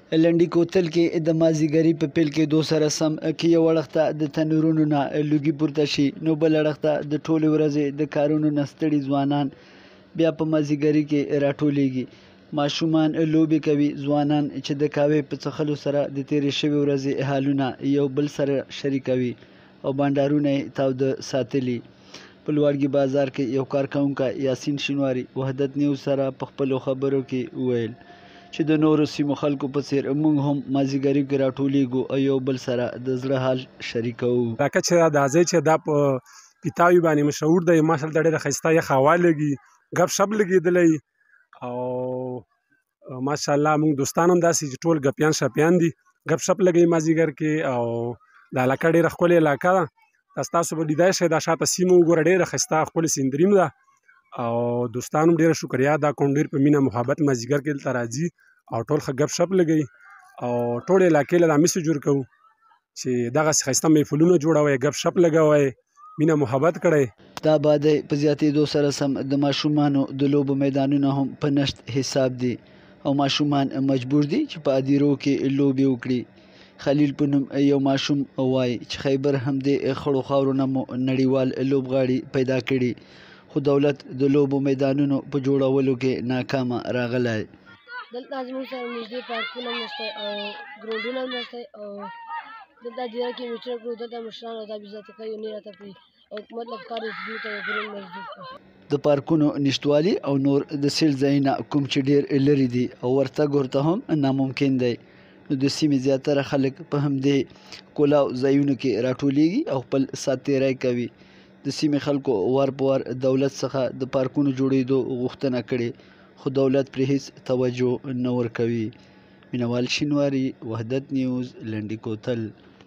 لنډي کوتل کې د مازیګري په پیل کېدو سره سم کې یو اړخته د تنورونو نه لوګي پورته شي نو بل اړخته د ټولې ورځې د کارونو نه ستړي ځوانان بیا په مازیګري کې راټولیږي. ماشومان لوبې کوي، ځوانان چې د قهوې په څښلو سره د تېرې شوې ورځې حالونه یو بل سره شریکوي او بانډارونه یې تاوده ساتلي. په لوړګي بازار کې یو کارکوونکی یاسین شینواري وحدت نیوز سره په خپلو خبرو کې وویل چې د نورو سیمو خلکو په څیر موږ هم مازیګري کې راټولیږو او یو بل سره د زړه حال شریکوو. راکه چې دا ځای چې دا په پیتاوي باندې مشهور دی، ماشاءالله ډېره ښایسته یخ هوا لګي، ګپ شپ لګېدلی او ماشاءالله موږ دوستان هم داسې چې ټول ګپیان شپیان دي، ګپ شپ لګوي مازیګر کې. او دا علاقه ډېره ښکلې علاقه ده، تاسو به لیدای شئ. دا شاته سیمه وګوره، ډېره ښایسته ښکلې سیندریم ده او دوستانو هم ډېره شکریا ادا کوم، ډېر په مینه محبت مازیګر کې دلته راځي او ټول ښه ګپ شپ لګوي او ټول علاقې له دا میسج ورکوو چې دغسې ښایسته محفلونه جوړوئ، ګپ شپ لګوئ، مینه محبت کړئ. دا آبادۍ په زیاتېدو سره سم د ماشومانو د لوبو میدانونه هم په نشت حساب دي او ماشومان مجبور دي چې په ادیرو کې لوبې وکړي. خلیل په نوم یو ماشوم وایي چې خیبر همدې خړو خاورو نه مو نړیوال لوبغاړي پیدا کړي، خو دولت د لوبو میدانونو په جوړولو کې ناکامه راغلی. دلته زموږ سره نږدې پارکونه هم نشته او ګراونډونه هم نشته او دلته ادیره کې میټینګ کړو، دلته مشران راته بېعزتي کوي او نه راته کوي او حکومت له پکار دی چې دوی ته یو ګراوند نږدې کړي. د پارکونو نشتوالي او نور د سیل ځایونه کوم چې ډېر لرې دي او ورتګ ورته هم ناممکن دی، نو د سیمې زیاتره خلک په همدې کولاو ځایونو کې راټولیږي او خپل ساعت تېری کوي. د سیمې خلکو وار په وار دولت څخه د پارکونو جوړېدو غوښتنه کړې، خو دولت پرې هیڅ توجه نه ورکوي. مینوال شینواري، وحدت نیوز، لنډي کوتل.